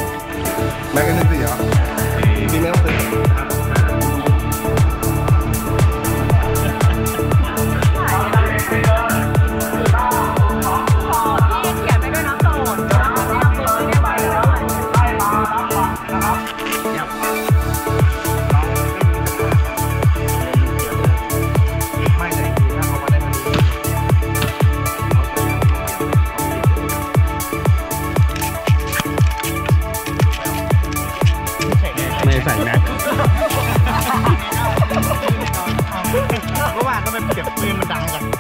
แม็กซ์1.4เหรอมีไม่ต้องซื้อใส่แม็กเพราะว่าก็เป็นเก็บปืนมันดังกัน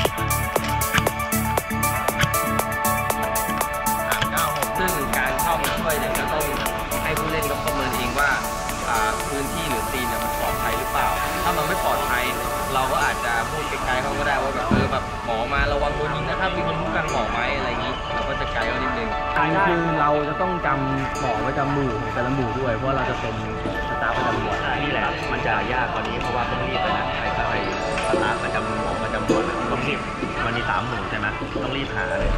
ซึ่งการเข้ามาช่วยเนี่ยก็ต้องให้ผู้เล่นก็ประเมินเองว่าพื้นที่หรือซีนเนี่ยมันปลอดภัยหรือเปล่าถ้ามันไม่ปลอดภัยเราก็อาจจะพูดไกลๆเขาก็ได้ว่าแบบแบบหมอมาระวังโดนยิงนะครับมีคนรู้กันหมอไหมอะไรอย่างนี้เราก็จะไกลเขานิดนึงคือเราจะต้องจำหมอประจำหมู่ของแต่ละหมู่ด้วยเพราะเราจะเป็นสตาฟประจำหมู่นี่แหละมันจะยากกว่านี้เพราะว่าต้องรีบไปนะใครก็ไปสตาฟประจำหมู่ประจำหมู่ต้องรีบมันมี3 หมู่ใช่ไหมต้องรีบหาเลย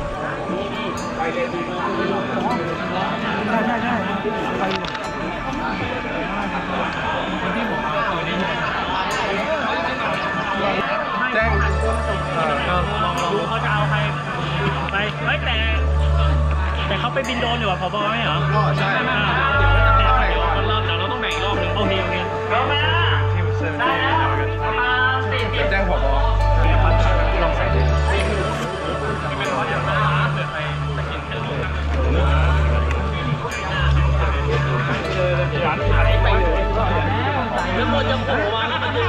แจ้งดูเขาจะเอาใครไปแต่เขาไปบินโดนอยู่อ่ะพอไหมเหรอก็ใช่เดี๋ยวคนรอบแต่เราต้องแบ่งรอบนึงโอเคก็ไม่ได้แจ้งผบ. ลองใส่ดิแล้วหมดจะโผล่มาแล้วมัน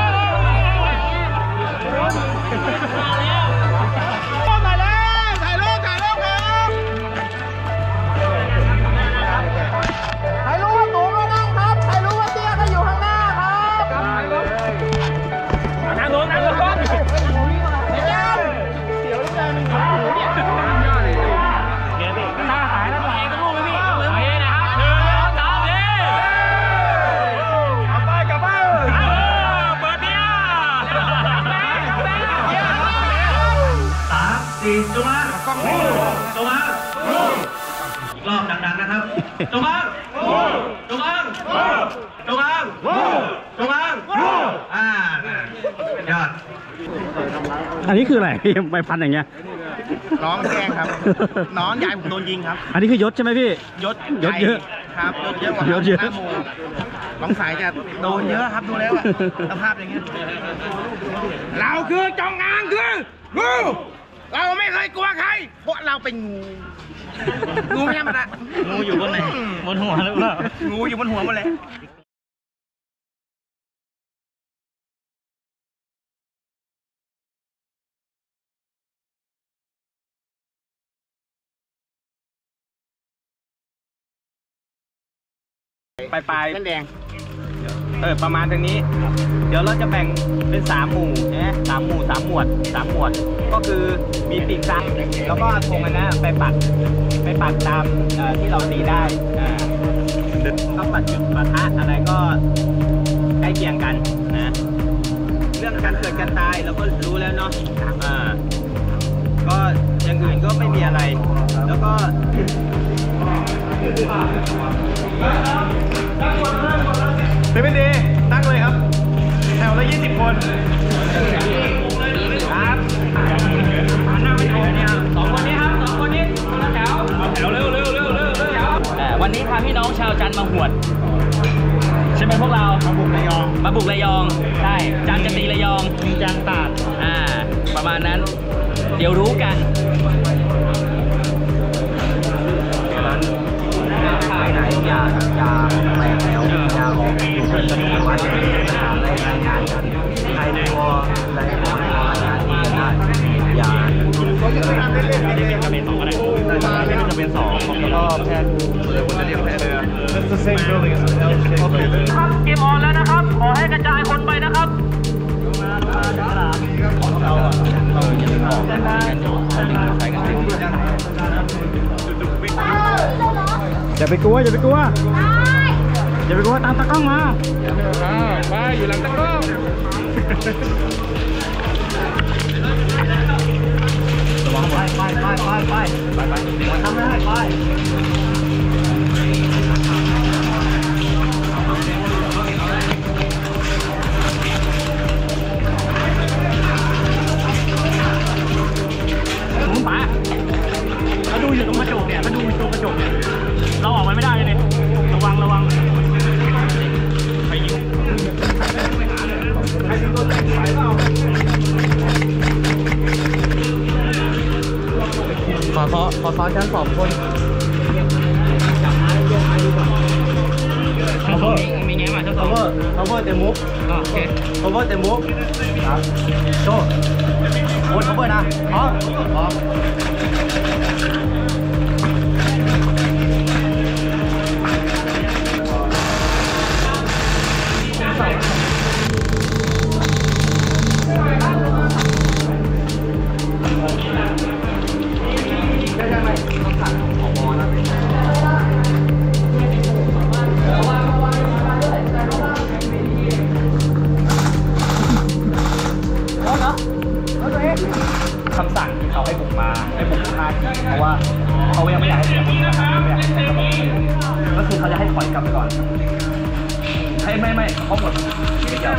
จงมาจงมาอีกรอบดังๆนะครับจงมาจงมาจงมาจงมายอดอันนี้คืออะไรใบพันอย่างเงี้ยน้องแจ้งครับน้องยายผมโดนยิงครับอันนี้คือยศใช่ไหมพี่ยศเยอะครับยศเยอะกว่ายศเยอะน้องสายจะโดนเยอะครับดูแล้วสภาพอย่างเงี้ยเราคือจงอางคืองูเราไม่เคยกลัวใครเพราะเราเป็นงูไม่ธรรมดางูอยู่บนไหนบนหัวหรือเปล่างูอยู่บนหัวหมดเลยปลายแดงประมาณตรงนี้เดี๋ยวเราจะแบ่งเป็น3 หมู่นะ3 หมู่ 3 หมวดก็คือมีปีกซ้ายแล้วก็ธงนะไปปักตามที่เราตีได้ก็ปักจุดปะทะอะไรก็ใกล้เคียงกันนะเรื่องการเกิดการตายเราก็รู้แล้วเนาะก็อย่างอื่นก็ไม่มีอะไรแล้วก็เป็นดีตั้งเลยครับแถวละ20 คนครับหน้าไม่ถูกเนี่ย2 คนนี้ครับ2 คนนี้แถวเร็ววันนี้พาพี่น้องชาวจันทร์มาหวดใช่ไหมพวกเรามาบุกระยองใช่จันทร์จะตีระยองมีจันทร์ตาดประมาณนั้นเดี๋ยวรู้กันไปไหนอย่าไปแล้วอย่าออกอยู่บนถนนว่าจะมีปัญหาอะไรรายงานกันใครในวอรายงานที่กันได้อย่าเขาจะทำได้เล่นจะเป็น2ก็ได้จะเป็น2แล้วก็แพทย์คนจะเรียกแพทย์เลยครับเกมออนแล้วนะครับขอให้กระจายคนไปนะครับอย่าไปกลัวตามตะกล้องมาไปอยู่หลังตะกล้องระวังไปทำไม่ได้ไปกัน2 คน มีไงมาเจ้าตัว cover เต็มมุกโอเค cover เต็มมุกครับโชว์โอ้ย cover นะพร้อมคำสั่งที่เขาให้บุกมาให้บุกท่าทีเพราะว่าเขายังไม่อยากให้เสียคนนะครับไม่อยากให้ใช้ระบบก็คือเขาจะให้ถอยกลับไปก่อนให้ไม่เขาหมดไม่เกี่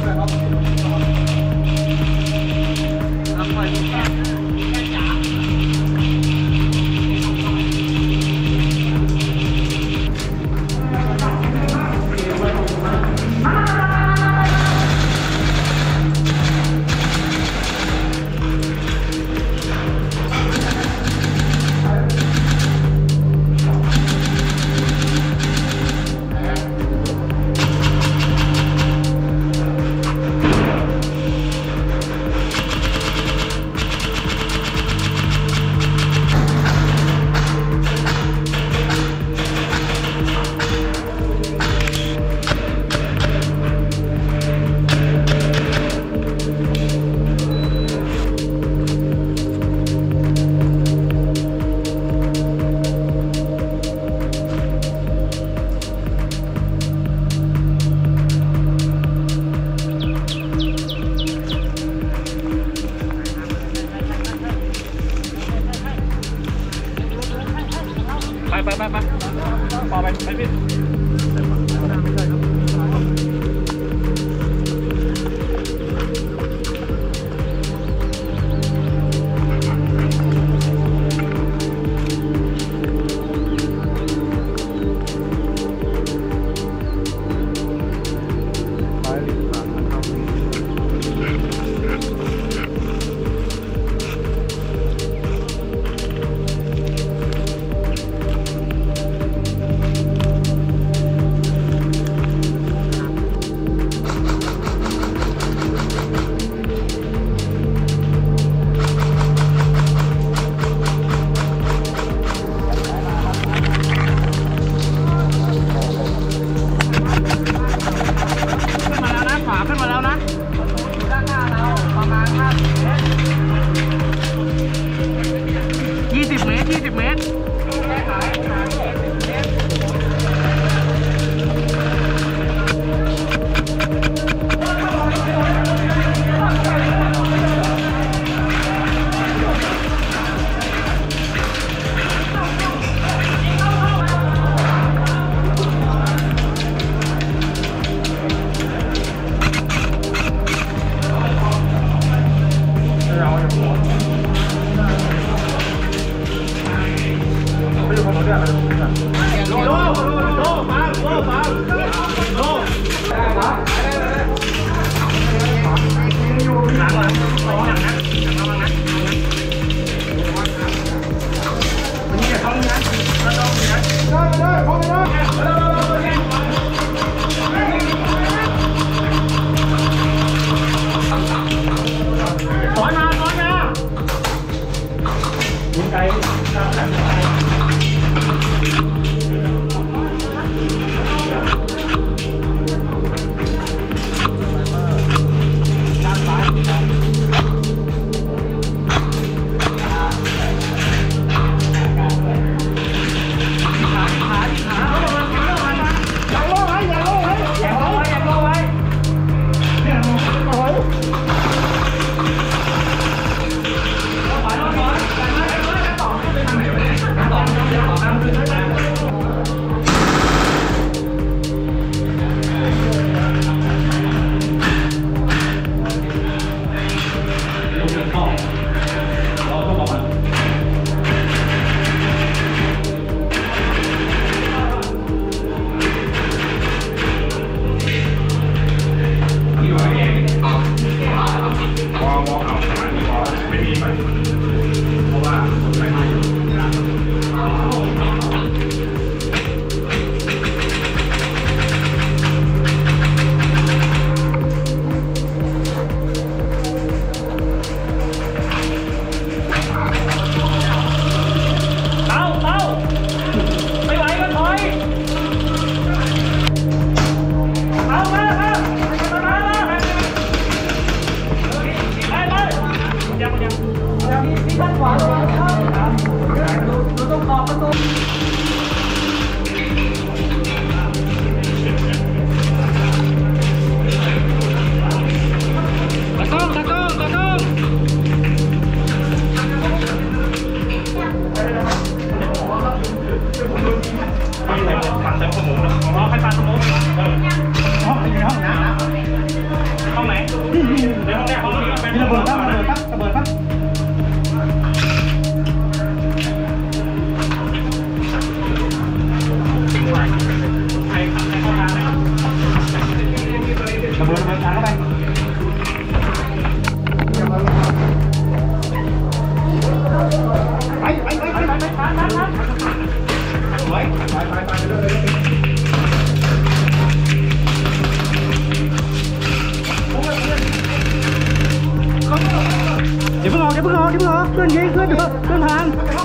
ไปพี่ปั่นเต็มสมุนรอใครปั่นสมุนห้องไหนห้องน้ำห้องไหนเดี๋ยวห้องแรกห้องนี้เป็นระเบิดปั๊บระเบิดปั๊บใครเข้าทางเลยระเบิดทางเข้าไปเดี๋ยวเพิ่งออกเพื่อนยิงเพื่อนทาง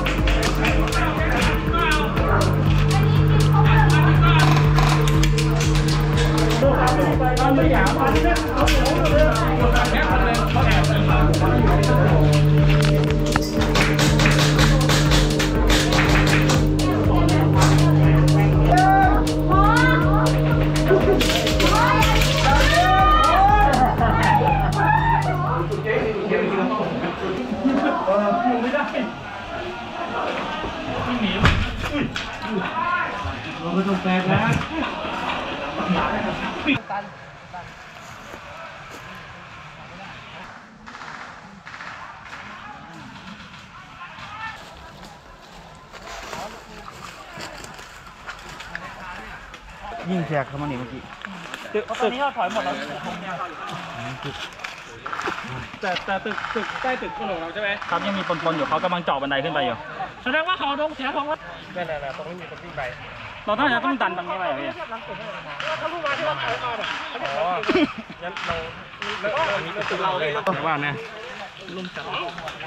ยิงแจกเขามาหนิเมื่อกี้ตอนนี้เราถอยหมดแล้วแต่ตึกใต้ตึกของเราใช่ไหมครับยังมีปนอยู่เขากำลังเจาะบันไดขึ้นไปอยู่แสดงว่าเขาโดนเสียทองแล้วแน่ๆตรงนี้มีคนวิ่งไปเราต้องดันตรงนี้ไปพี่เขารู้มาที่เราถอยมาแบบอ๋องั้นเราตึกเราเลยว่าไงลุ่มจับ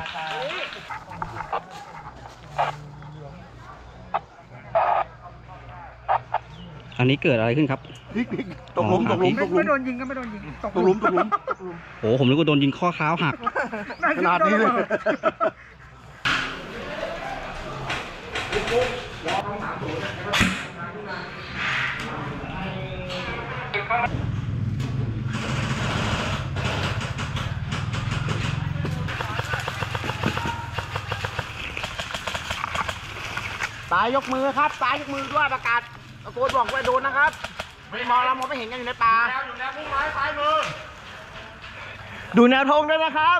อันนี้เกิดอะไรขึ้นครับตกหลุมไม่โดนยิงก็ไม่โดนยิงตกหลุมโอ้ผมนึกว่าโดนยิงข้อเท้าหักขนาดนี้เลยตายยกมือครับตายยกมือด้วยประกาศตะโกนบอกว่าโดนนะครับไม่มองเราไม่เห็นกันอยู่ในป่าอยู่แนวพุ่งไม้ซ้ายมือดูแนวธงด้วยนะครับ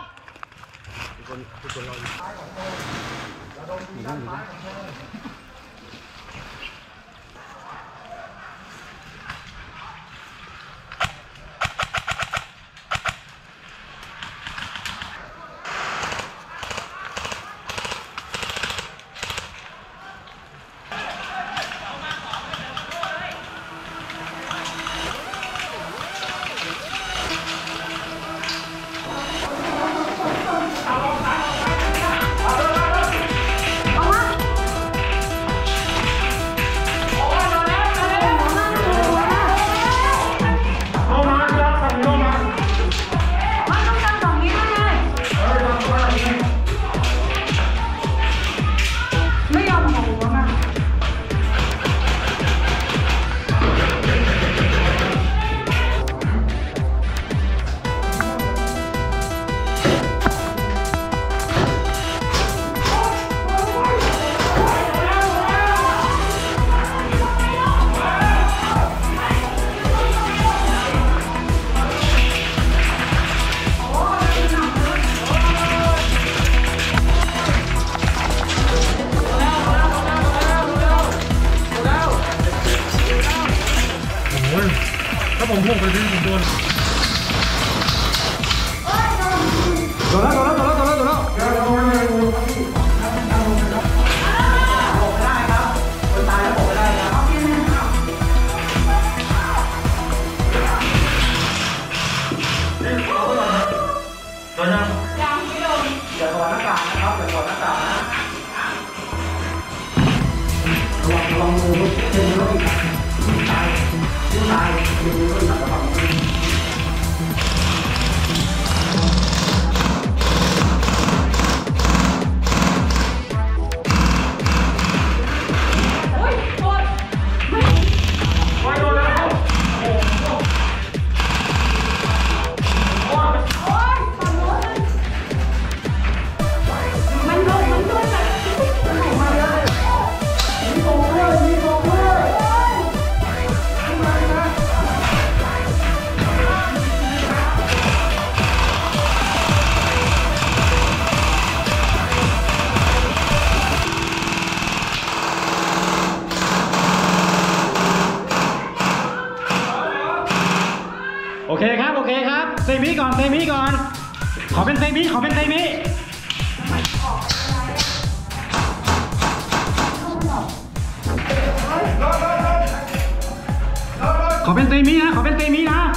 ถ้าผมพุ่งไปดึงผมโดนเคครับโอเคครับเซมิก่อนเซมิก่อนขอเป็นเซมิขอเป็นเซมิขอเป็นเซมินะขอเป็นเซมินะ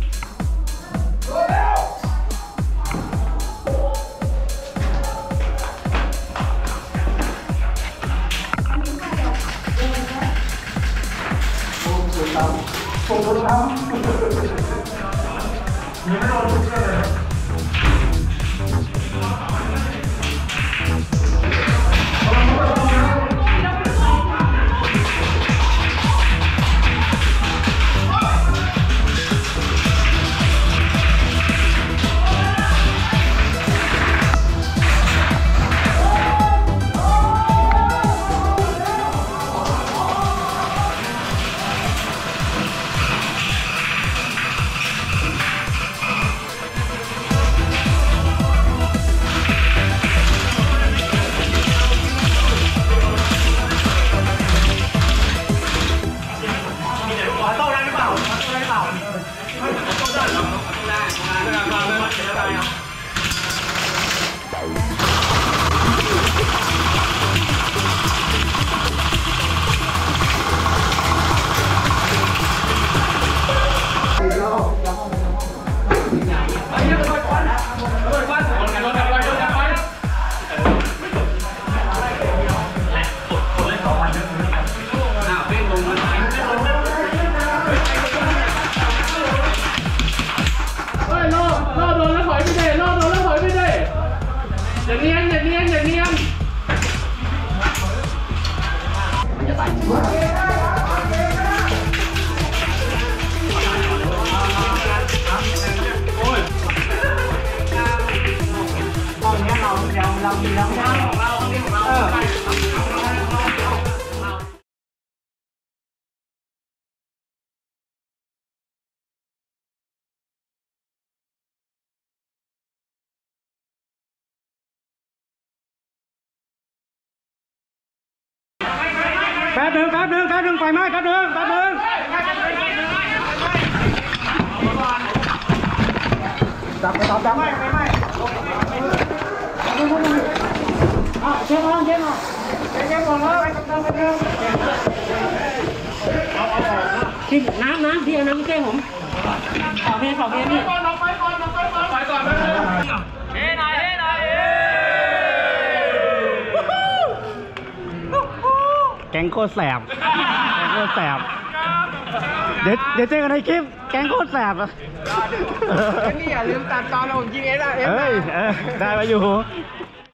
แป๊บหนึ่งไฟไหม้แป๊บหนึ่งจับไม่เช็คก่อนเลยที่น้ำที่เอาน้ำแก้ผมขอเพลงนี่ไปก่อนเฮ้หน่อยแกงโคตรแสบเดี๋ยวเจอกันในคลิปแกงโคตรแสบอ่ะนี่อย่าลืมตัดตอนเรายิงเอสเฮ้ยได้มาอยู่